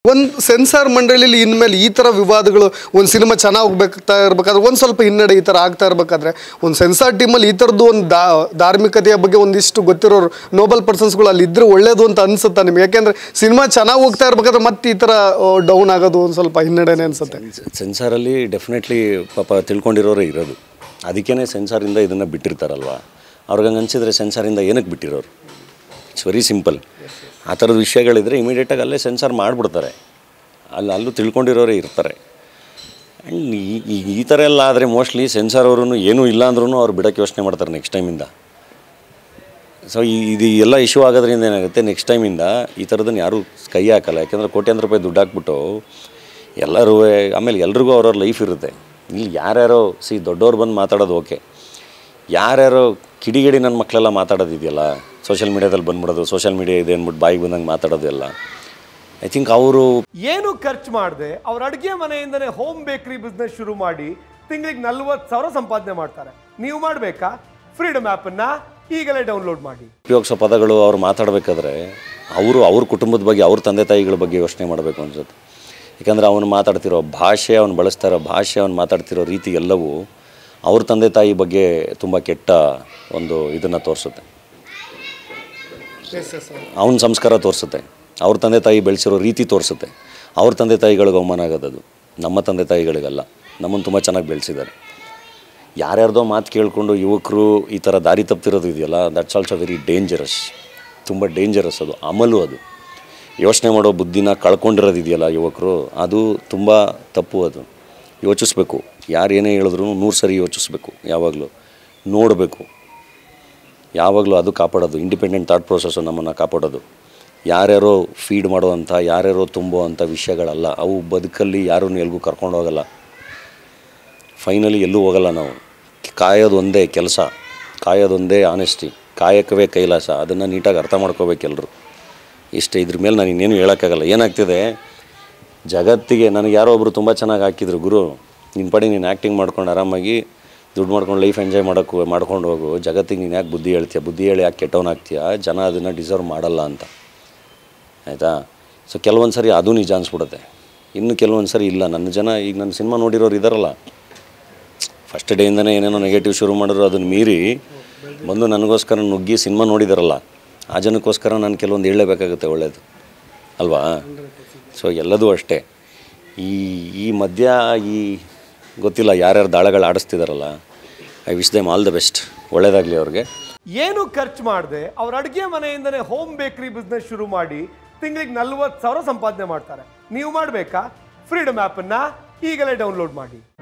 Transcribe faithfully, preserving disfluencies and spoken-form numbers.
ಒಂದು ಸೆನ್ಸಾರ್ ಮಂಡಳಿಲಿ ಇನ್ಮೇಲೆ ಈ ಥರ ವಿವಾದಗಳು ಒಂದು ಸಿನಿಮಾ ಚೆನ್ನಾಗಿ ಹೋಗ್ಬೇಕಾಗ್ತಾ ಇರಬೇಕಾದ್ರೆ ಒಂದು ಸ್ವಲ್ಪ ಹಿನ್ನಡೆ ಈ ಥರ ಆಗ್ತಾ ಇರಬೇಕಾದ್ರೆ ಒಂದು ಸೆನ್ಸಾರ್ ಟೀಮಲ್ಲಿ ಈ ಥರದ್ದು ಒಂದು ದಾ ಧಾರ್ಮಿಕತೆಯ ಬಗ್ಗೆ ಒಂದಿಷ್ಟು ಗೊತ್ತಿರೋರು ನೋಬಲ್ ಪರ್ಸನ್ಸ್ಗಳು ಅಲ್ಲಿ ಇದ್ರೆ ಒಳ್ಳೇದು ಅಂತ ಅನ್ಸುತ್ತಾ ನಿಮ್ಗೆ? ಯಾಕೆಂದರೆ ಸಿನಿಮಾ ಚೆನ್ನಾಗಿ ಹೋಗ್ತಾ ಇರಬೇಕಾದ್ರೆ ಮತ್ತೆ ಈ ಥರ ಡೌನ್ ಆಗೋದು ಒಂದು ಸ್ವಲ್ಪ ಹಿನ್ನಡೆನೇ ಅನ್ಸುತ್ತೆ. ಸೆನ್ಸಾರಲ್ಲಿ ಡೆಫಿನೆಟ್ಲಿ ಪಾಪ ತಿಳ್ಕೊಂಡಿರೋರೇ ಇರೋದು, ಅದಕ್ಕೇ ಸೆನ್ಸಾರಿಂದ ಇದನ್ನು ಬಿಟ್ಟಿರ್ತಾರಲ್ವ. ಅವ್ರಿಗೆ ಹಂಗೆ ಅನಿಸಿದ್ರೆ ಸೆನ್ಸಾರಿಂದ ಏನಕ್ಕೆ ಬಿಟ್ಟಿರೋರು? It's very simple. ಆ ಥರದ ವಿಷಯಗಳಿದ್ರೆ ಇಮಿಡಿಯೇಟಾಗಿ ಅಲ್ಲೇ ಸೆನ್ಸಾರ್ ಮಾಡಿಬಿಡ್ತಾರೆ, ಅಲ್ಲಿ ಅಲ್ಲೂ ತಿಳ್ಕೊಂಡಿರೋರೇ ಇರ್ತಾರೆ. ಆ್ಯಂಡ್ ಈ ಈ ಥರ ಎಲ್ಲ ಆದರೆ ಮೋಸ್ಟ್ಲಿ ಸೆನ್ಸಾರ್ ಅವರು ಏನೂ ಇಲ್ಲ ಅಂದ್ರೂ ಅವ್ರು ಬಿಡೋಕ್ಕೆ ಯೋಚನೆ ಮಾಡ್ತಾರೆ ನೆಕ್ಸ್ಟ್ ಟೈಮಿಂದ. ಸೊ ಇದು ಎಲ್ಲ ಇಶ್ಯೂ ಆಗೋದ್ರಿಂದ ಏನಾಗುತ್ತೆ, ನೆಕ್ಸ್ಟ್ ಟೈಮಿಂದ ಈ ಥರದನ್ನು ಯಾರೂ ಕೈ ಹಾಕಲ್ಲ. ಯಾಕೆಂದರೆ ಕೋಟ್ಯಾಂತರ ರೂಪಾಯಿ ದುಡ್ಡು ಹಾಕ್ಬಿಟ್ಟು ಎಲ್ಲರೂ, ಆಮೇಲೆ ಎಲ್ರಿಗೂ ಅವ್ರವ್ರ ಲೈಫ್ ಇರುತ್ತೆ. ಇಲ್ಲಿ ಯಾರ್ಯಾರೋ ಸಿ ದೊಡ್ಡವ್ರು ಬಂದು ಮಾತಾಡೋದು ಓಕೆ, ಯಾರ್ಯಾರೋ ಕಿಡಿಗಿಡಿ ನನ್ನ ಮಕ್ಕಳೆಲ್ಲ ಮಾತಾಡೋದಿದೆಯಲ್ಲ ಸೋಷಿಯಲ್ ಮೀಡಿಯಾದಲ್ಲಿ ಬಂದ್ಬಿಡೋದು, ಸೋಷಿಯಲ್ ಮೀಡಿಯಾ ಇದೆ ಅಂದ್ಬಿಟ್ಟು ಬಾಯಿಗೆ ಬಂದಂಗೆ ಮಾತಾಡೋದೆಲ್ಲ, ಐ ಥಿಂಕ್ ಅವರು ಏನು ಖರ್ಚು ಮಾಡದೆ ಅವ್ರ ಅಡುಗೆ ಮನೆಯಿಂದನೇ ಹೋಮ್ ಬೇಕರಿ ಬಿಸ್ನೆಸ್ ಶುರು ಮಾಡಿ ತಿಂಗಳಿಗೆ ನಲ್ವತ್ತು ಸಾವಿರ ಸಂಪಾದನೆ ಮಾಡ್ತಾರೆ. ನೀವು ಮಾಡಬೇಕಾ? ಫ್ರೀಡಮ್ ಆ್ಯಪನ್ನು ಈಗಲೇ ಡೌನ್ಲೋಡ್ ಮಾಡಿ. ಉಪಯೋಗಿಸೋ ಪದಗಳು ಅವ್ರು ಮಾತಾಡಬೇಕಾದ್ರೆ ಅವರು ಅವ್ರ ಕುಟುಂಬದ ಬಗ್ಗೆ, ಅವ್ರ ತಂದೆ ತಾಯಿಗಳ ಬಗ್ಗೆ ಯೋಚನೆ ಮಾಡಬೇಕು ಅನ್ಸುತ್ತೆ. ಯಾಕಂದರೆ ಅವನು ಮಾತಾಡ್ತಿರೋ ಭಾಷೆ, ಅವನು ಬಳಸ್ತಾ ಇರೋ ಭಾಷೆ, ಅವನು ಮಾತಾಡ್ತಿರೋ ರೀತಿ ಎಲ್ಲವೂ ಅವ್ರ ತಂದೆ ತಾಯಿ ಬಗ್ಗೆ ತುಂಬ ಕೆಟ್ಟ ಒಂದು ಇದನ್ನು ತೋರಿಸುತ್ತೆ. ಅವನ ಸಂಸ್ಕಾರ ತೋರಿಸುತ್ತೆ, ಅವ್ರ ತಂದೆ ತಾಯಿ ಬೆಳೆಸಿರೋ ರೀತಿ ತೋರಿಸುತ್ತೆ. ಅವ್ರ ತಂದೆ ತಾಯಿಗಳಿಗೆ ಅವಮಾನ ಆಗೋದದು, ನಮ್ಮ ತಂದೆ ತಾಯಿಗಳಿಗಲ್ಲ. ನಮ್ಮನ್ನು ತುಂಬ ಚೆನ್ನಾಗಿ ಬೆಳೆಸಿದ್ದಾರೆ. ಯಾರ್ಯಾರ್ದೋ ಮಾತು ಕೇಳಿಕೊಂಡು ಯುವಕರು ಈ ಥರ ದಾರಿ ತಪ್ಪಿರೋದು ಇದೆಯಲ್ಲ, ದಟ್ಸ್ ಆಲ್ಸೋ ವೆರಿ ಡೇಂಜರಸ್. ತುಂಬ ಡೇಂಜರಸ್ ಅದು, ಅಮಲು. ಅದು ಯೋಚನೆ ಮಾಡೋ ಬುದ್ಧಿನ ಕಳ್ಕೊಂಡಿರೋದು ಇದೆಯಲ್ಲ ಯುವಕರು, ಅದು ತುಂಬ ತಪ್ಪು. ಅದು ಯೋಚಿಸ್ಬೇಕು, ಯಾರು ಏನೇ ಹೇಳಿದ್ರು ನೂರು ಸರಿ ಯೋಚಿಸ್ಬೇಕು, ಯಾವಾಗಲೂ ನೋಡಬೇಕು, ಯಾವಾಗಲೂ ಅದು ಕಾಪಾಡೋದು. ಇಂಡಿಪೆಂಡೆಂಟ್ ಥಾಟ್ ಪ್ರೊಸೆಸ್ಸು ನಮ್ಮನ್ನು ಕಾಪಾಡೋದು. ಯಾರ್ಯಾರೋ ಫೀಡ್ ಮಾಡುವಂಥ, ಯಾರ್ಯಾರೋ ತುಂಬೋ ಅಂಥ ವಿಷಯಗಳಲ್ಲ ಅವು. ಬದುಕಲ್ಲಿ ಯಾರನ್ನು ಎಲ್ಗೂ ಕರ್ಕೊಂಡು ಹೋಗಲ್ಲ, ಫೈನಲಿ ಎಲ್ಲೂ ಹೋಗಲ್ಲ. ನಾವು ಕಾಯೋದು ಒಂದೇ ಕೆಲಸ, ಕಾಯೋದೊಂದೇ ಆನೆಸ್ಟಿ, ಕಾಯಕವೇ ಕೈಲಾಸ. ಅದನ್ನು ನೀಟಾಗಿ ಅರ್ಥ ಮಾಡ್ಕೋಬೇಕು ಎಲ್ಲರೂ. ಇಷ್ಟೇ, ಇದ್ರ ಮೇಲೆ ನಾನು ಇನ್ನೇನು ಹೇಳೋಕ್ಕಾಗಲ್ಲ. ಏನಾಗ್ತಿದೆ ಜಗತ್ತಿಗೆ, ನನಗೆ ಯಾರೋ ಒಬ್ಬರು ತುಂಬ ಚೆನ್ನಾಗಿ ಹಾಕಿದ್ರು, ಗುರು ನಿನ್ನ ಪಡಿ ನೀನು ಆ್ಯಕ್ಟಿಂಗ್ ಮಾಡ್ಕೊಂಡು ಆರಾಮಾಗಿ ದುಡ್ಡು ಮಾಡ್ಕೊಂಡು ಲೈಫ್ ಎಂಜಾಯ್ ಮಾಡೋಕ್ಕೂ ಮಾಡ್ಕೊಂಡು ಹೋಗು, ಜಗತ್ತಿಗೆ ನೀನು ಯಾಕೆ ಬುದ್ಧಿ ಹೇಳ್ತೀಯ, ಬುದ್ಧಿ ಹೇಳಿ ಯಾಕೆ ಕೆಟ್ಟವನಾಗ್ತೀಯ, ಜನ ಅದನ್ನು ಡಿಸರ್ವ್ ಮಾಡಲ್ಲ ಅಂತ. ಆಯಿತಾ? ಸೊ ಕೆಲವೊಂದು ಸರಿ ಅದು ನಿಜ ಅನಿಸ್ಬಿಡುತ್ತೆ, ಇನ್ನು ಕೆಲವೊಂದು ಸರಿ ಇಲ್ಲ. ನನ್ನ ಜನ ಈಗ ನನ್ನ ಸಿನಿಮಾ ನೋಡಿರೋರು ಇದ್ದಾರಲ್ಲ, ಫಸ್ಟ್ ಡೇಯಿಂದನೇ ಏನೇನೋ ನೆಗೆಟಿವ್ ಶುರು ಮಾಡಿದ್ರು, ಅದನ್ನು ಮೀರಿ ಬಂದು ನನಗೋಸ್ಕರ ನುಗ್ಗಿ ಸಿನಿಮಾ ನೋಡಿದಾರಲ್ಲ, ಆ ಜನಕ್ಕೋಸ್ಕರ ನಾನು ಕೆಲವೊಂದು ಹೇಳಲೇಬೇಕಾಗುತ್ತೆ, ಒಳ್ಳೆಯದು ಅಲ್ವಾ? ಸೊ ಎಲ್ಲದೂ ಅಷ್ಟೇ. ಈ ಈ ಮಧ್ಯ ಈ ಗೊತ್ತಿಲ್ಲ ಯಾರ್ಯಾರು ದಾಳಗಳು ಆಡಿಸ್ತಿದಾರಲ್ಲ, I wish them all the best, ಒಳ್ಳೇದಾಗಲಿ ಅವ್ರಿಗೆ. ಏನು ಖರ್ಚು ಮಾಡದೆ ಅವ್ರ ಅಡುಗೆ ಮನೆಯಿಂದನೇ ಹೋಮ್ ಬೇಕರಿ ಬಿಸ್ನೆಸ್ ಶುರು ಮಾಡಿ ತಿಂಗಳಿಗೆ ನಲ್ವತ್ತು ಸಾವಿರ ಸಂಪಾದನೆ ಮಾಡ್ತಾರೆ. ನೀವು ಮಾಡಬೇಕಾ? ಫ್ರೀಡಮ್ ಆ್ಯಪನ್ನು ಈಗಲೇ ಡೌನ್ಲೋಡ್ ಮಾಡಿ.